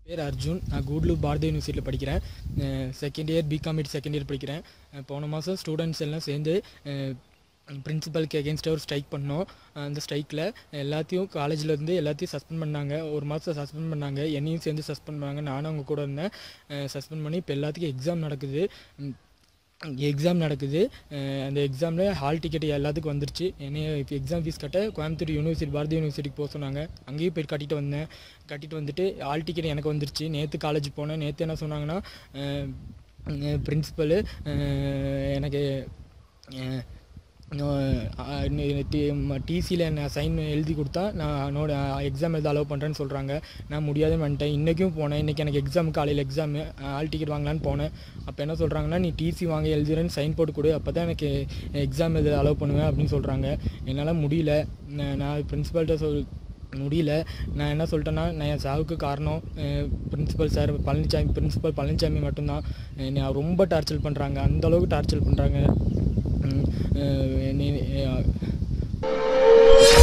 பேர் அர்ஜுன். நான் கூடலூர் பாரதி யூனிவர்சிட்டியில் படிக்கிறேன். Second year BCom second year படிக்கிறேன். போன மாதம் ஸ்டூடெண்ட்ஸ் எல்லாம் சேர்ந்து பிரின்சிபலுக்கு எகென்ஸ்டாக ஒரு ஸ்ட்ரைக் பண்ணோம். அந்த ஸ்ட்ரைக்கில் எல்லாத்தையும் காலேஜிலேருந்து எல்லாத்தையும் சஸ்பெண்ட் பண்ணாங்க. ஒரு மாதம் சஸ்பெண்ட் பண்ணாங்க. என்னையும் சேர்ந்து சஸ்பெண்ட் பண்ணாங்க. நானும் அவங்க கூட இருந்தேன். சஸ்பெண்ட் பண்ணி இப்போ எல்லாத்துக்கும் எக்ஸாம் நடக்குது. அந்த எக்ஸாமில் ஹால் டிக்கெட் எல்லாத்துக்கும் வந்துருச்சு. என்னைய இப்போ எக்ஸாம் ஃபீஸ் கட்ட கோயம்புத்தூர் யூனிவர்சிட்டி பாரதி யூனிவர்சிட்டிக்கு போக சொன்னாங்க. அங்கேயும் போய் கட்டிட்டு வந்துட்டு ஹால் டிக்கெட் எனக்கு வந்துருச்சு. நேற்று காலேஜ் போனேன். நேற்று என்ன சொன்னாங்கன்னா, பிரின்சிபலு எனக்கு டிசியில் நான் சைன் எழுதி கொடுத்தா நான் எக்ஸாம் எழுத அலோவ் பண்ணுறேன்னு சொல்கிறாங்க. நான் முடியாதுன்னு வந்துட்டேன். இன்றைக்கும் போனேன். இன்றைக்கி எனக்கு காலையில் எக்ஸாமு ஹால் டிக்கெட் வாங்கலான்னு போனேன். அப்போ என்ன சொல்கிறாங்கன்னா, நீ டிசி வாங்க எழுதுறேன்னு சைன் போட்டு கொடு, அப்போ தான் எனக்கு எக்ஸாம் எழுத அலோவ் பண்ணுவேன் அப்படின்னு சொல்கிறாங்க. என்னால் முடியல. நான் பிரின்சிபல்கிட்ட முடியல. நான் என்ன சொல்லிட்டேன்னா, நான் என் சாவுக்கு காரணம் பிரின்சிபல் பழனிசாமி மட்டும்தான். என்னை ரொம்ப டார்ச்சர் பண்ணுறாங்க. அந்தளவுக்கு டார்ச்சர் பண்ணுறாங்க.